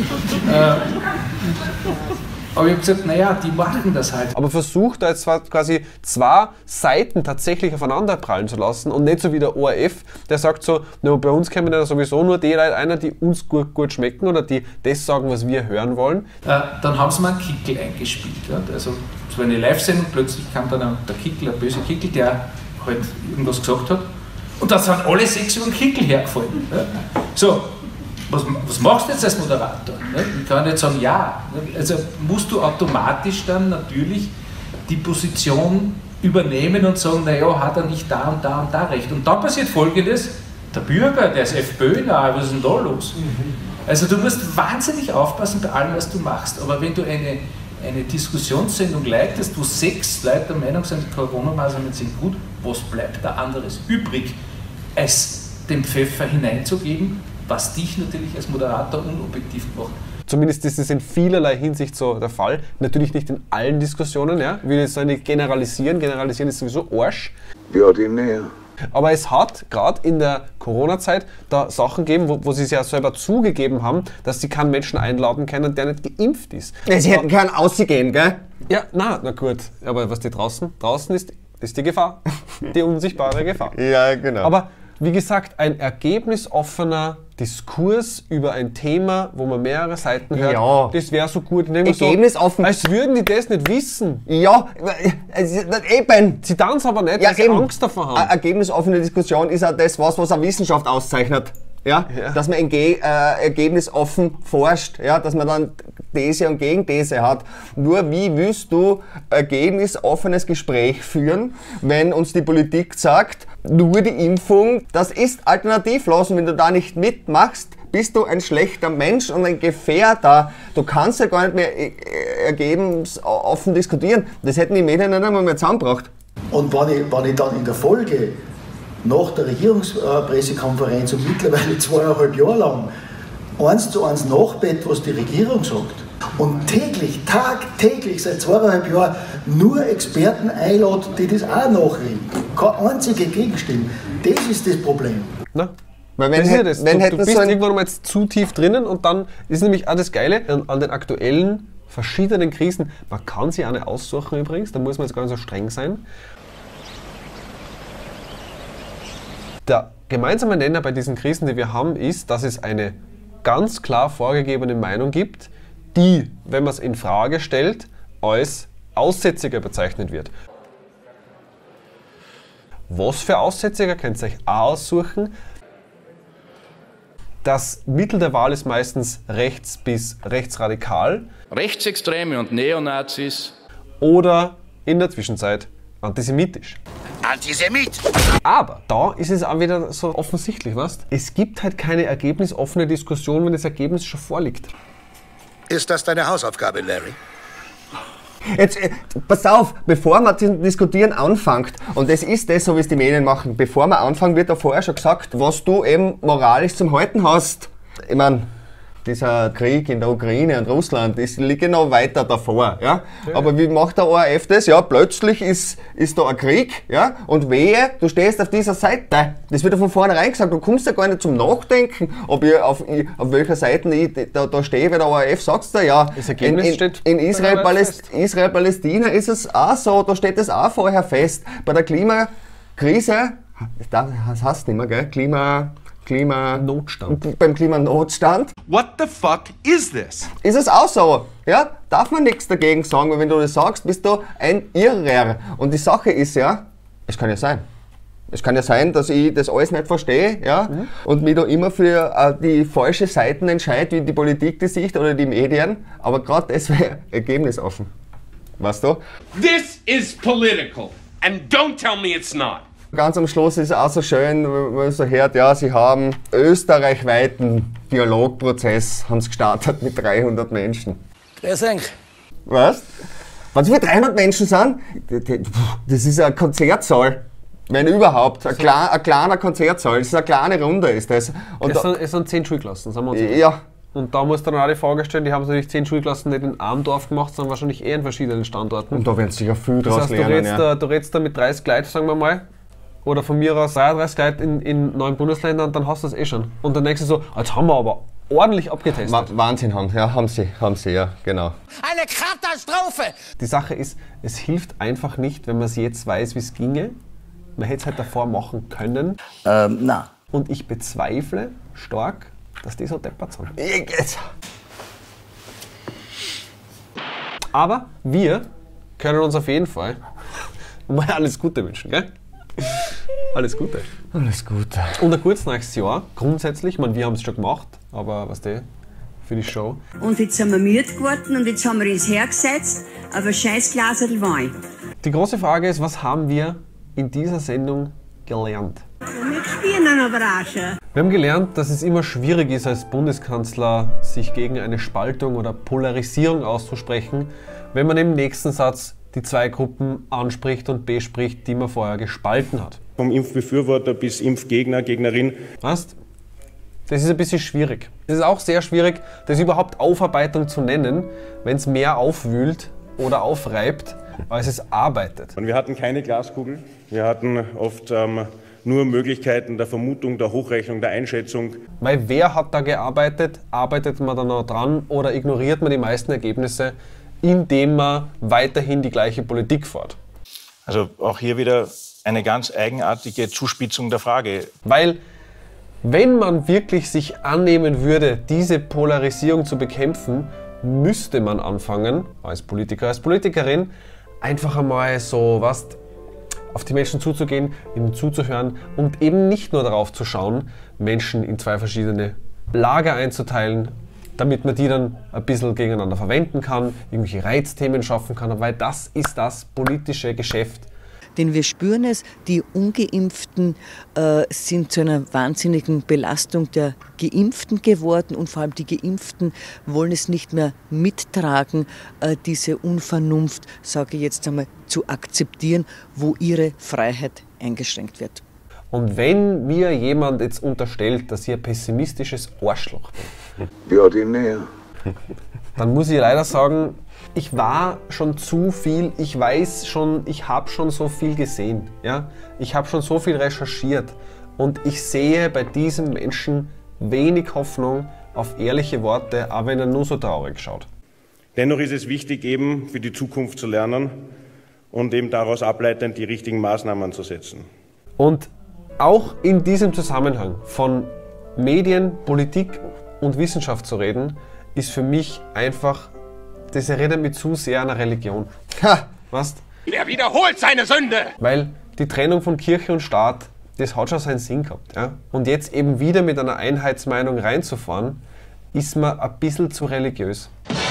Aber ich habe gesagt, naja, die machen das halt. Aber versucht da jetzt quasi 2 Seiten tatsächlich aufeinander prallen zu lassen und nicht so wie der ORF, der sagt so, na, bei uns kommen ja sowieso nur die Leute einer, die uns gut schmecken oder die das sagen, was wir hören wollen. Dann haben sie mir einen Kickel eingespielt. Ja? Also es war eine Live-Sendung, plötzlich kam dann der Kickel, ein böser Kickel, der halt irgendwas gesagt hat. Und da sind alle 6 über den Kickel hergefallen. Ja? So. Was machst du jetzt als Moderator? Ich kann nicht sagen, ja. Also musst du automatisch dann natürlich die Position übernehmen und sagen, naja, hat er nicht da und da und da recht. Und dann passiert Folgendes, der Bürger, der ist FPÖ-nahe, was ist denn da los? Also du musst wahnsinnig aufpassen bei allem, was du machst. Aber wenn du eine Diskussionssendung leitest, wo 6 Leute der Meinung sind, die Corona-Maßnahmen sind gut, was bleibt da anderes übrig, als den Pfeffer hineinzugeben, was dich natürlich als Moderator unobjektiv macht. Zumindest ist es in vielerlei Hinsicht so der Fall. Natürlich nicht in allen Diskussionen, ja. Ich will jetzt nicht generalisieren. Generalisieren ist sowieso Arsch. Ja, die näher. Aber es hat gerade in der Corona-Zeit da Sachen gegeben, wo sie es ja selber zugegeben haben, dass sie keinen Menschen einladen können, der nicht geimpft ist. Ja, sie hätten keinen ausgehen, gell? Ja, na gut. Aber was die draußen ist die Gefahr. Die unsichtbare Gefahr. Ja, genau. Aber wie gesagt, ein ergebnisoffener Diskurs über ein Thema, wo man mehrere Seiten hört, ja. Das wäre so gut. Ergebnisoffen. So, als würden die das nicht wissen. Ja, eben. Sie tun es aber nicht, ja, weil sie Angst davor haben. Eine ergebnisoffene Diskussion ist auch das, was eine Wissenschaft auszeichnet. Ja? Dass man ergebnisoffen forscht, ja? Dass man dann These und Gegenthese hat. Nur wie willst du ergebnisoffenes Gespräch führen, wenn uns die Politik sagt, nur die Impfung, das ist alternativlos und wenn du da nicht mitmachst, bist du ein schlechter Mensch und ein Gefährder. Du kannst ja gar nicht mehr ergebnisoffen diskutieren. Das hätten die Medien nicht einmal mehr zusammengebracht. Und wenn ich dann in der Folge nach der Regierungspressekonferenz und mittlerweile 2,5 Jahre lang 1:1 nachbett, was die Regierung sagt und tagtäglich seit 2,5 Jahren nur Experten einladen, die das auch nachreden. Keine einzige Gegenstimme. Das ist das Problem. Na? Weil wenn du bist irgendwann mal jetzt zu tief drinnen und dann ist nämlich auch das Geile an den aktuellen verschiedenen Krisen, man kann sie auch nicht aussuchen übrigens, da muss man jetzt gar nicht so streng sein. Der gemeinsame Nenner bei diesen Krisen, die wir haben, ist, dass es eine ganz klar vorgegebene Meinung gibt, die, wenn man es in Frage stellt, als Aussätziger bezeichnet wird. Was für Aussätziger, könnt ihr euch auch aussuchen. Das Mittel der Wahl ist meistens rechts bis rechtsradikal. Rechtsextreme und Neonazis. Oder in der Zwischenzeit antisemitisch. Antisemit! Aber da ist es auch wieder so offensichtlich, was? Es gibt halt keine ergebnisoffene Diskussion, wenn das Ergebnis schon vorliegt. Ist das deine Hausaufgabe, Larry? Jetzt, pass auf, bevor man zu diskutieren anfängt, und das ist das, so wie es die Medien machen, bevor man anfangen, wird da vorher schon gesagt, was du eben moralisch zum Halten hast. Ich meine, dieser Krieg in der Ukraine und Russland, das liegt noch weiter davor, ja? Aber wie macht der ORF das? Ja, plötzlich ist da ein Krieg, ja? Und wehe, du stehst auf dieser Seite. Das wird ja von vornherein gesagt, du kommst ja gar nicht zum Nachdenken, auf welcher Seite ich da stehe, weil der ORF sagt ja, das Ergebnis steht in Israel-Palästina ist es auch so, da steht es auch vorher fest. Bei der Klimakrise, das heißt nicht mehr, gell? Klimanotstand. Beim Klimanotstand. What the fuck is this? Ist es auch so. Ja? Darf man nichts dagegen sagen, weil wenn du das sagst, bist du ein Irrer. Und die Sache ist ja, es kann ja sein. Es kann ja sein, dass ich das alles nicht verstehe, ja? Und mich da immer für die falsche Seiten entscheide, wie die Politik die Sicht oder die Medien. Aber gerade das wäre ergebnisoffen. Weißt du? This is political. And don't tell me it's not. Ganz am Schluss ist es auch so schön, wenn man so hört, ja, sie haben österreichweiten Dialogprozess haben sie gestartet mit 300 Menschen. Grüß euch. Was? Wenn es für 300 Menschen sind, das ist ein Konzertsaal. Wenn überhaupt. Ein kleiner Konzertsaal. Das ist eine kleine Runde. Ist das. Und es sind 10 Schulklassen, sagen wir uns. Ja. Und da muss dann auch die Frage stellen, die haben natürlich 10 Schulklassen nicht in einem Dorf gemacht, sondern wahrscheinlich eher in verschiedenen Standorten. Und da werden sie sicher viel das draus heißt, lernen. Du redest da mit 30 Leuten, sagen wir mal, oder von mir aus 33 Leuten in 9 Bundesländern, dann hast du das eh schon. Und dann denkst du so, jetzt haben wir aber ordentlich abgetestet. Wahnsinn haben sie, ja, genau. Eine Katastrophe! Die Sache ist, es hilft einfach nicht, wenn man es jetzt weiß, wie es ginge. Man hätte es halt davor machen können. Na. Und ich bezweifle stark, dass die so deppert sind. Aber wir können uns auf jeden Fall mal alles Gute wünschen, gell? Alles Gute. Alles Gute. Und ein gutes nächstes Jahr, grundsätzlich. Ich meine, wir haben es schon gemacht, aber was für die Show. Und jetzt sind wir müde geworden und jetzt haben wir uns hergesetzt auf ein scheiß Glasel Wein. Die große Frage ist, was haben wir in dieser Sendung gelernt? Wir spielen einen Überraschen. Wir haben gelernt, dass es immer schwierig ist, als Bundeskanzler sich gegen eine Spaltung oder Polarisierung auszusprechen, wenn man im nächsten Satz die zwei Gruppen anspricht und bespricht, die man vorher gespalten hat. Vom Impfbefürworter bis Impfgegner, Gegnerin. Weißt? Das ist ein bisschen schwierig. Es ist auch sehr schwierig, das überhaupt Aufarbeitung zu nennen, wenn es mehr aufwühlt oder aufreibt, als es arbeitet. Und wir hatten keine Glaskugel. Wir hatten oft nur Möglichkeiten der Vermutung, der Hochrechnung, der Einschätzung. Weil wer hat da gearbeitet? Arbeitet man da noch dran oder ignoriert man die meisten Ergebnisse, indem man weiterhin die gleiche Politik fährt? Also auch hier wieder eine ganz eigenartige Zuspitzung der Frage. Weil wenn man wirklich sich annehmen würde, diese Polarisierung zu bekämpfen, müsste man anfangen, als Politiker, als Politikerin, einfach einmal so auf die Menschen zuzugehen, ihnen zuzuhören und eben nicht nur darauf zu schauen, Menschen in zwei verschiedene Lager einzuteilen, damit man die dann ein bisschen gegeneinander verwenden kann, irgendwelche Reizthemen schaffen kann, weil das ist das politische Geschäft. Denn wir spüren es, die Ungeimpften sind zu einer wahnsinnigen Belastung der Geimpften geworden und vor allem die Geimpften wollen es nicht mehr mittragen, diese Unvernunft, sage ich jetzt einmal, zu akzeptieren, wo ihre Freiheit eingeschränkt wird. Und wenn mir jemand jetzt unterstellt, dass ich ein pessimistisches Arschloch bin, ja, die näher. Dann muss ich leider sagen, ich war schon zu viel, ich weiß schon, ich habe schon so viel gesehen. Ja? Ich habe schon so viel recherchiert und ich sehe bei diesem Menschen wenig Hoffnung auf ehrliche Worte, auch wenn er nur so traurig schaut. Dennoch ist es wichtig, eben für die Zukunft zu lernen und eben daraus ableitend die richtigen Maßnahmen zu setzen. Und auch in diesem Zusammenhang von Medien, Politik und Wissenschaft zu reden, ist für mich einfach, das erinnert mich zu sehr an eine Religion. Ha! Weißt? Er wiederholt seine Sünde! Weil die Trennung von Kirche und Staat, das hat schon seinen Sinn gehabt. Ja? Und jetzt eben wieder mit einer Einheitsmeinung reinzufahren, ist mir ein bisschen zu religiös.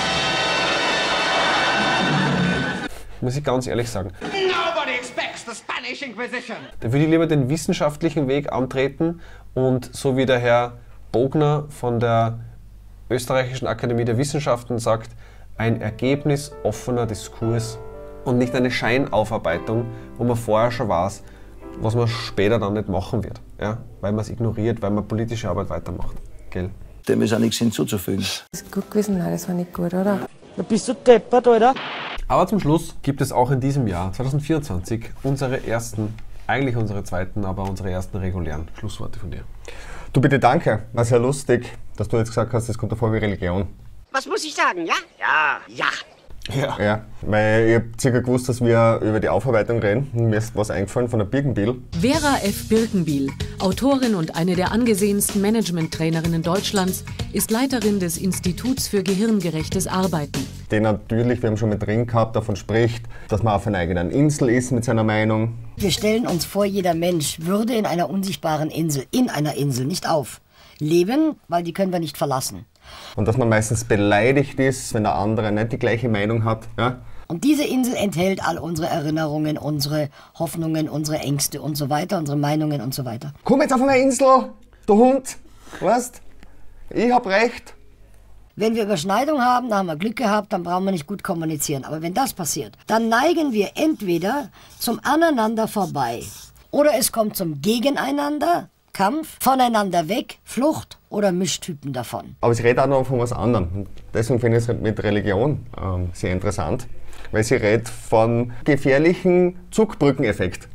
Muss ich ganz ehrlich sagen. Nobody expects the Spanish Inquisition. Da würde ich lieber den wissenschaftlichen Weg antreten und so wie der Herr Bogner von der Österreichischen Akademie der Wissenschaften sagt, ein ergebnisoffener Diskurs und nicht eine Scheinaufarbeitung, wo man vorher schon weiß, was man später dann nicht machen wird. Ja? Weil man es ignoriert, weil man politische Arbeit weitermacht. Gell? Dem ist auch nichts hinzuzufügen. Das ist gut gewesen, nein, das war nicht gut, oder? Da bist du deppert, Alter. Aber zum Schluss gibt es auch in diesem Jahr, 2024, unsere ersten, eigentlich unsere zweiten, aber unsere ersten regulären Schlussworte von dir. Du, bitte danke. War sehr lustig, dass du jetzt gesagt hast, das kommt davor wie Religion. Was muss ich sagen, ja? Ja, ja. Ja, weil ich habe circa gewusst, dass wir über die Aufarbeitung reden. Mir ist was eingefallen von der Birkenbiel. Vera F. Birkenbiel, Autorin und eine der angesehensten Management-Trainerinnen Deutschlands, ist Leiterin des Instituts für gehirngerechtes Arbeiten. Der natürlich, wir haben schon mit drin gehabt, davon spricht, dass man auf einer eigenen Insel ist mit seiner Meinung. Wir stellen uns vor, jeder Mensch würde in einer unsichtbaren Insel, nicht auf, leben, weil die können wir nicht verlassen. Und dass man meistens beleidigt ist, wenn der andere nicht die gleiche Meinung hat. Ja? Und diese Insel enthält all unsere Erinnerungen, unsere Hoffnungen, unsere Ängste und so weiter, unsere Meinungen und so weiter. Komm jetzt auf eine Insel, du Hund, weißt? Ich hab recht. Wenn wir Überschneidung haben, dann haben wir Glück gehabt, dann brauchen wir nicht gut kommunizieren. Aber wenn das passiert, dann neigen wir entweder zum Aneinander vorbei oder es kommt zum Gegeneinander, Kampf, voneinander weg, Flucht oder Mischtypen davon. Aber ich rede auch noch von was anderem. Und deswegen finde ich es mit Religion sehr interessant, weil sie redet von gefährlichen Zugbrückeneffekt.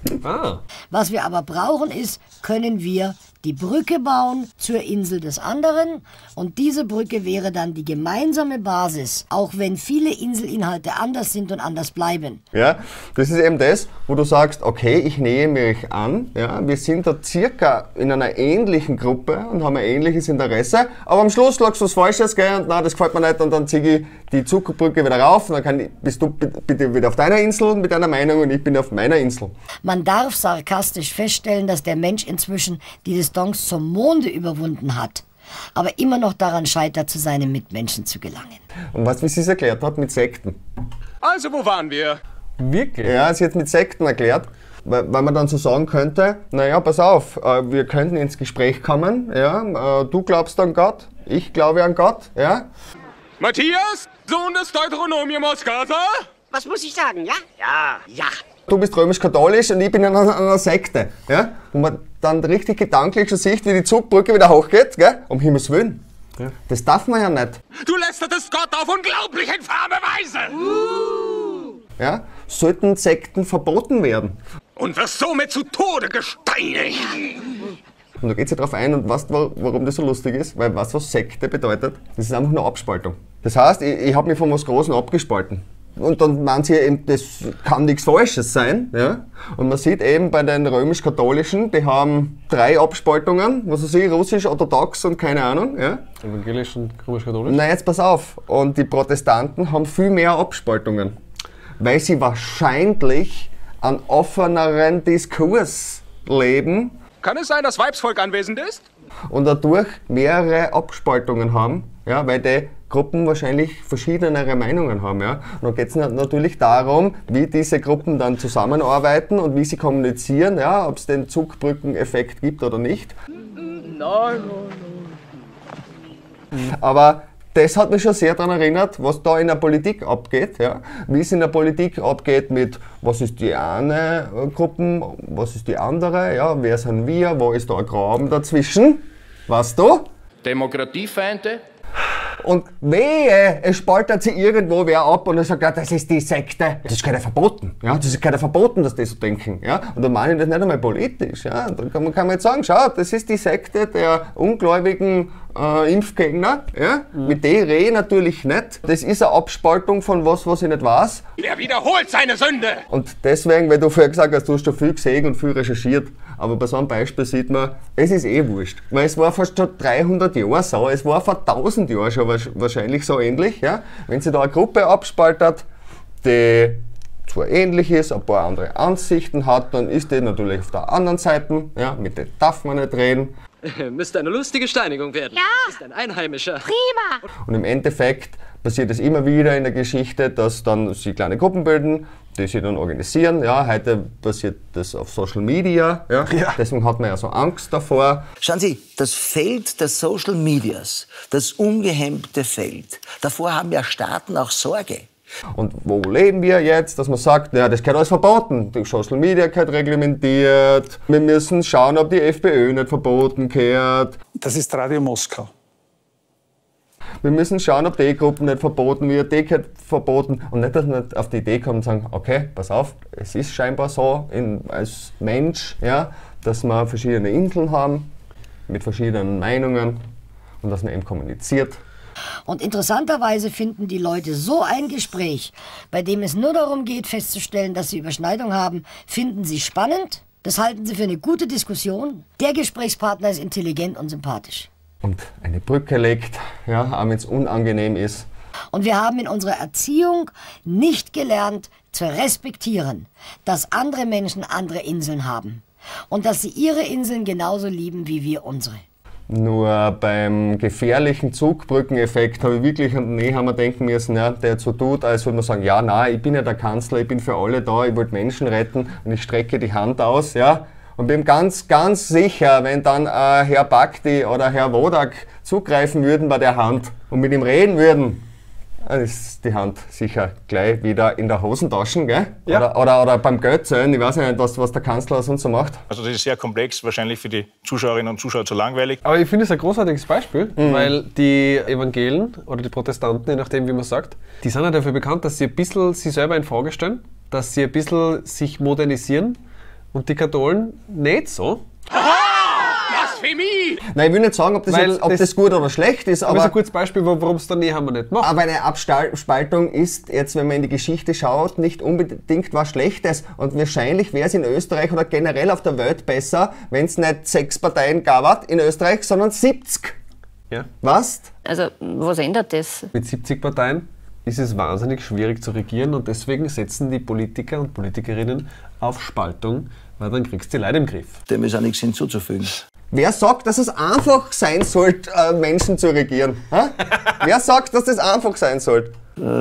Was wir aber brauchen ist, können wir die Brücke bauen zur Insel des anderen und diese Brücke wäre dann die gemeinsame Basis, auch wenn viele Inselinhalte anders sind und anders bleiben. Ja, das ist eben das, wo du sagst, okay, ich nähe mich an, ja, wir sind da circa in einer ähnlichen Gruppe und haben ein ähnliches Interesse, aber am Schluss lagst du was Falsches, gell, und nein, das gefällt mir nicht und dann ziehe ich die Zugbrücke wieder rauf und dann bist du bitte wieder auf deiner Insel mit deiner Meinung und ich bin auf meiner Insel. Man darf sarkastisch feststellen, dass der Mensch inzwischen die Distanz zum Monde überwunden hat, aber immer noch daran scheitert, zu seinen Mitmenschen zu gelangen. Und weißt du, wie sie es erklärt hat mit Sekten? Also, wo waren wir? Wirklich? Ja, sie hat mit Sekten erklärt, weil man dann so sagen könnte, naja, pass auf, wir könnten ins Gespräch kommen, ja, du glaubst an Gott, ich glaube an Gott, ja. Matthias, Sohn des Deuteronomium aus Gaza? Was muss ich sagen, ja? Ja, ja. Du bist römisch-katholisch und ich bin in einer Sekte, ja, wo man dann richtig gedanklich schon sieht, wie die Zugbrücke wieder hochgeht, gell, um Himmels Willen. Ja. Das darf man ja nicht. Du lästertest Gott auf unglaublich infame Weise! Ja, sollten Sekten verboten werden. Und wirst somit zu Tode gesteinigt! Und da geht sie drauf ein und weißt, warum das so lustig ist? Weil weißt du, was Sekte bedeutet? Das ist einfach nur Abspaltung. Das heißt, ich habe mich von was Großem abgespalten. Und dann meinen sie eben, das kann nichts Falsches sein. Ja? Und man sieht eben bei den römisch-katholischen, die haben 3 Abspaltungen, was weiß ich, russisch, orthodox und keine Ahnung. Ja? Evangelisch und römisch-katholisch? Na, jetzt pass auf. Und die Protestanten haben viel mehr Abspaltungen, weil sie wahrscheinlich einen offeneren Diskurs leben. Kann es sein, dass Weibsvolk anwesend ist? Und dadurch mehrere Abspaltungen haben, ja, weil die Gruppen wahrscheinlich verschiedenere Meinungen haben. Ja. Und dann geht es natürlich darum, wie diese Gruppen dann zusammenarbeiten und wie sie kommunizieren, ja, ob es den Zugbrückeneffekt gibt oder nicht. Nein. Aber das hat mich schon sehr daran erinnert, was da in der Politik abgeht. Ja. Wie es in der Politik abgeht mit, was ist die eine Gruppe, was ist die andere, ja, wer sind wir, wo ist da ein Graben dazwischen, weißt du? Demokratiefeinde. Und wehe, es spaltet sich irgendwo wer ab und er sagt, ja, das ist die Sekte. Das ist keiner verboten. Ja, das ist keiner verboten, dass die so denken. Ja, und dann meine ich das nicht einmal politisch. Ja, dann kann man jetzt sagen, schau, das ist die Sekte der ungläubigen Impfgegner. Ja, mit denen rede ich natürlich nicht. Das ist eine Abspaltung von was ich nicht weiß. Er wiederholt seine Sünde. Und deswegen, weil du vorher gesagt hast, du hast schon viel gesehen und viel recherchiert, aber bei so einem Beispiel sieht man, es ist eh wurscht. Weil es war fast schon 300 Jahre so, es war vor 1000 Jahren schon wahrscheinlich so ähnlich. Ja? Wenn sich da eine Gruppe abspaltet, die zwar ähnlich ist, ein paar andere Ansichten hat, dann ist die natürlich auf der anderen Seite, ja, mit denen darf man nicht reden. Müsste eine lustige Steinigung werden. Ja. Ist ein Einheimischer. Prima. Und im Endeffekt passiert es immer wieder in der Geschichte, dass dann sich kleine Gruppen bilden, die sich dann organisieren. Ja, heute passiert das auf Social Media. Ja. Deswegen hat man ja so Angst davor. Schauen Sie, das Feld der Social Medias, das ungehemmte Feld, davor haben ja Staaten auch Sorge. Und wo leben wir jetzt, dass man sagt, ja, das gehört alles verboten. Die Social Media gehört reglementiert. Wir müssen schauen, ob die FPÖ nicht verboten gehört. Das ist Radio Moskau. Wir müssen schauen, ob die Gruppen nicht verboten wird, die gehört verboten. Und nicht, dass man auf die Idee kommt und sagen, okay, pass auf, es ist scheinbar so als Mensch, ja, dass wir verschiedene Inseln haben mit verschiedenen Meinungen und dass man eben kommuniziert. Und interessanterweise finden die Leute so ein Gespräch, bei dem es nur darum geht, festzustellen, dass sie Überschneidung haben, finden sie spannend. Das halten sie für eine gute Diskussion. Der Gesprächspartner ist intelligent und sympathisch. Und eine Brücke legt, ja, auch wenn es unangenehm ist. Und wir haben in unserer Erziehung nicht gelernt zu respektieren, dass andere Menschen andere Inseln haben. Und dass sie ihre Inseln genauso lieben wie wir unsere. Nur beim gefährlichen Zugbrückeneffekt habe ich wirklich an den Nehammer denken müssen, ja, der so tut, als würde man sagen, ja, nein, ich bin ja der Kanzler, ich bin für alle da, ich wollte Menschen retten und ich strecke die Hand aus, ja. Und bin ganz, ganz sicher, wenn dann Herr Bhakti oder Herr Wodak zugreifen würden bei der Hand und mit ihm reden würden, dann ist die Hand sicher gleich wieder in der Hosentasche, gell? Ja. Oder beim Geldzählen, ich weiß nicht, was der Kanzler sonst so macht. Also das ist sehr komplex, wahrscheinlich für die Zuschauerinnen und Zuschauer zu langweilig. Aber ich finde es ein großartiges Beispiel, weil die Evangelen oder die Protestanten, je nachdem wie man sagt, die sind ja dafür bekannt, dass sie ein bisschen sich selber in Frage stellen, dass sie ein bisschen sich modernisieren und die Katholen nicht so. Blasphemie! Nein, ich will nicht sagen, ob das gut oder schlecht ist, aber... Das ist ein gutes Beispiel, warum es der Nehammer nicht macht. Aber eine Abspaltung ist jetzt, wenn man in die Geschichte schaut, nicht unbedingt was Schlechtes. Und wahrscheinlich wäre es in Österreich oder generell auf der Welt besser, wenn es nicht 6 Parteien gab in Österreich, sondern 70. Ja. Was? Also, was ändert das? Mit 70 Parteien ist es wahnsinnig schwierig zu regieren und deswegen setzen die Politiker und Politikerinnen auf Spaltung, weil dann kriegst du die Leute im Griff. Dem ist auch nichts hinzuzufügen. Wer sagt, dass es einfach sein sollte, Menschen zu regieren? Wer sagt, dass das einfach sein sollte?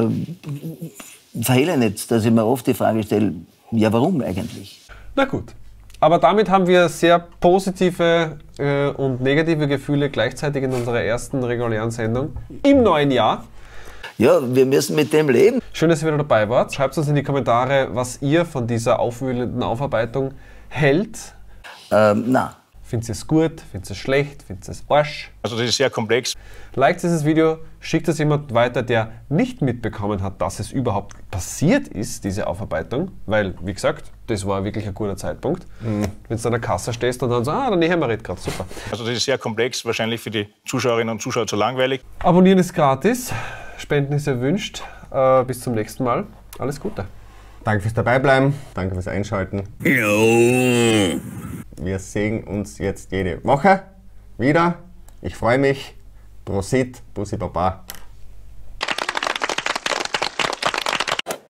Verhehle nicht, dass ich mir oft die Frage stelle, ja warum eigentlich? Na gut. Aber damit haben wir sehr positive und negative Gefühle gleichzeitig in unserer ersten regulären Sendung im neuen Jahr. Ja, wir müssen mit dem leben. Schön, dass ihr wieder dabei wart. Schreibt uns in die Kommentare, was ihr von dieser aufwühlenden Aufarbeitung hält. Na. Findet ihr es gut? Findet ihr es schlecht? Findet ihr es Arsch? Also das ist sehr komplex. Liked dieses Video, schickt es jemand weiter, der nicht mitbekommen hat, dass es überhaupt passiert ist, diese Aufarbeitung. Weil, wie gesagt, das war wirklich ein guter Zeitpunkt. Wenn du an der Kasse stehst und dann so, der Nehammer redet gerade, super. Also das ist sehr komplex, wahrscheinlich für die Zuschauerinnen und Zuschauer zu langweilig. Abonnieren ist gratis, Spenden ist erwünscht. Bis zum nächsten Mal. Alles Gute. Danke fürs Dabeibleiben, danke fürs Einschalten. Wir sehen uns jetzt jede Woche wieder. Ich freue mich. Prosit, Bussi Baba.